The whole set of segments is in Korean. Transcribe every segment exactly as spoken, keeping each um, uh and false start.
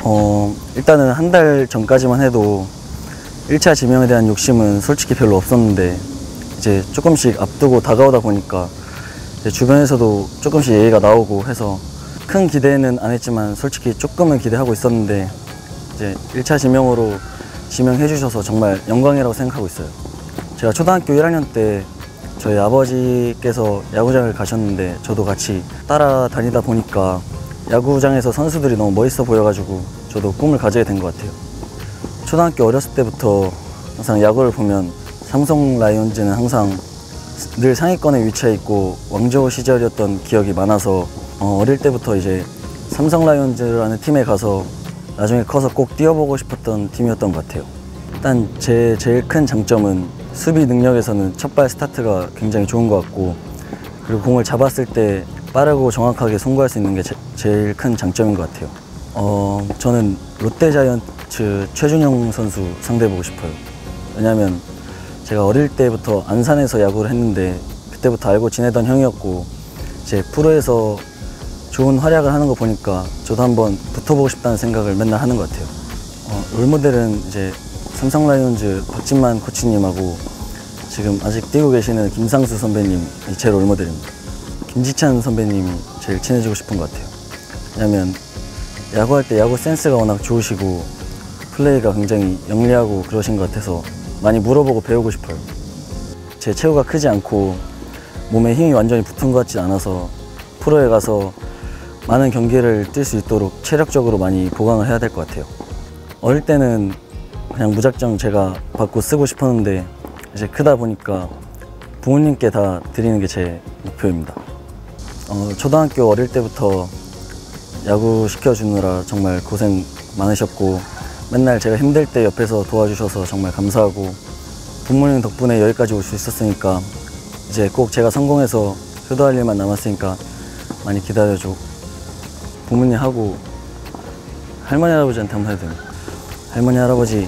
어, 일단은 한 달 전까지만 해도 일 차 지명에 대한 욕심은 솔직히 별로 없었는데 이제 조금씩 앞두고 다가오다 보니까 이제 주변에서도 조금씩 얘기가 나오고 해서 큰 기대는 안 했지만 솔직히 조금은 기대하고 있었는데 이제 일 차 지명으로 지명해 주셔서 정말 영광이라고 생각하고 있어요. 제가 초등학교 일 학년 때 저희 아버지께서 야구장을 가셨는데 저도 같이 따라다니다 보니까 야구장에서 선수들이 너무 멋있어 보여가지고 저도 꿈을 가지게 된 것 같아요. 초등학교 어렸을 때부터 항상 야구를 보면 삼성 라이온즈는 항상 늘 상위권에 위치해 있고 왕조 시절이었던 기억이 많아서 어, 어릴 때부터 이제 삼성 라이온즈라는 팀에 가서 나중에 커서 꼭 뛰어보고 싶었던 팀이었던 것 같아요. 일단 제 제일 큰 장점은 수비 능력에서는 첫발 스타트가 굉장히 좋은 것 같고 그리고 공을 잡았을 때 빠르고 정확하게 송구할 수 있는 게 제, 제일 큰 장점인 것 같아요. 어, 저는 롯데자이언츠 최준용 선수 상대해보고 싶어요. 왜냐하면 제가 어릴 때부터 안산에서 야구를 했는데 그때부터 알고 지내던 형이었고 이제 프로에서 좋은 활약을 하는 거 보니까 저도 한번 붙어보고 싶다는 생각을 맨날 하는 것 같아요. 어, 롤모델은 이제 삼성 라이온즈 박진만 코치님하고 지금 아직 뛰고 계시는 김상수 선배님이 제 롤모델입니다. 김지찬 선배님이 제일 친해지고 싶은 것 같아요. 왜냐면 야구할 때 야구 센스가 워낙 좋으시고 플레이가 굉장히 영리하고 그러신 것 같아서 많이 물어보고 배우고 싶어요. 제 체구가 크지 않고 몸에 힘이 완전히 붙은 것 같지 않아서 프로에 가서 많은 경기를 뛸 수 있도록 체력적으로 많이 보강을 해야 될 것 같아요. 어릴 때는 그냥 무작정 제가 받고 쓰고 싶었는데 이제 크다 보니까 부모님께 다 드리는 게 제 목표입니다. 어, 초등학교 어릴 때부터 야구 시켜주느라 정말 고생 많으셨고 맨날 제가 힘들 때 옆에서 도와주셔서 정말 감사하고 부모님 덕분에 여기까지 올 수 있었으니까 이제 꼭 제가 성공해서 효도할 일만 남았으니까 많이 기다려줘. 부모님하고 할머니 할아버지한테 한번 해야 돼요. 할머니 할아버지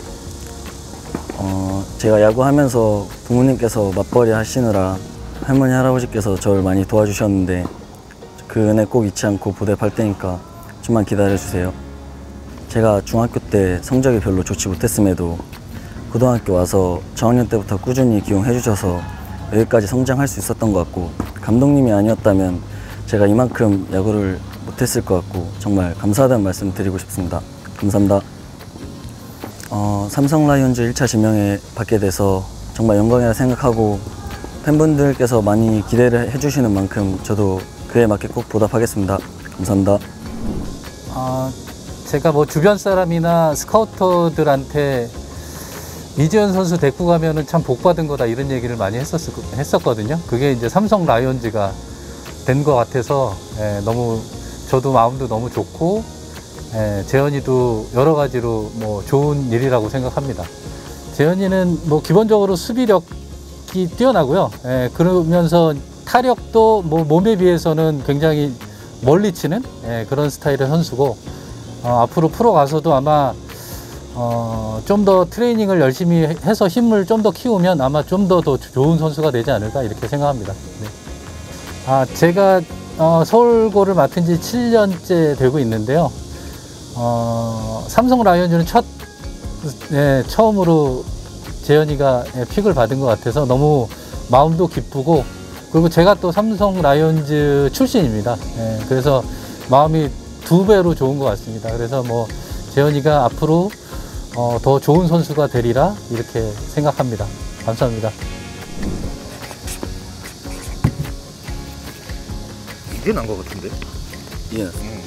어, 제가 야구하면서 부모님께서 맞벌이 하시느라 할머니 할아버지께서 저를 많이 도와주셨는데 그 은혜 꼭 잊지 않고 보답할 테니까 좀만 기다려주세요. 제가 중학교 때 성적이 별로 좋지 못했음에도 고등학교 와서 저학년 때부터 꾸준히 기용해 주셔서 여기까지 성장할 수 있었던 것 같고 감독님이 아니었다면 제가 이만큼 야구를 못했을 것 같고 정말 감사하다는 말씀 드리고 싶습니다. 감사합니다. 어, 삼성 라이온즈 일 차 지명에 받게 돼서 정말 영광이라 생각하고 팬분들께서 많이 기대를 해주시는 만큼 저도 그에 맞게 꼭 보답하겠습니다. 감사합니다. 어, 제가 뭐 주변 사람이나 스카우터들한테 이재현 선수 데리고 가면은 참 복받은 거다 이런 얘기를 많이 했었, 했었거든요. 그게 이제 삼성 라이온즈가 된 것 같아서 예, 너무 저도 마음도 너무 좋고 예, 재현이도 여러 가지로 뭐 좋은 일이라고 생각합니다. 재현이는 뭐 기본적으로 수비력이 뛰어나고요. 예, 그러면서 타력도 뭐 몸에 비해서는 굉장히 멀리 치는 예, 그런 스타일의 선수고 어, 앞으로 프로 가서도 아마 어, 좀 더 트레이닝을 열심히 해서 힘을 좀 더 키우면 아마 좀 더 더 좋은 선수가 되지 않을까 이렇게 생각합니다. 네. 아, 제가 어, 서울고를 맡은 지 칠 년째 되고 있는데요. 어, 삼성 라이온즈는 첫, 예, 처음으로 재현이가 예, 픽을 받은 것 같아서 너무 마음도 기쁘고 그리고 제가 또 삼성 라이온즈 출신입니다. 예, 그래서 마음이 두 배로 좋은 것 같습니다. 그래서 뭐 재현이가 앞으로 어, 더 좋은 선수가 되리라 이렇게 생각합니다. 감사합니다. 이게 난 것 같은데? 예. 음.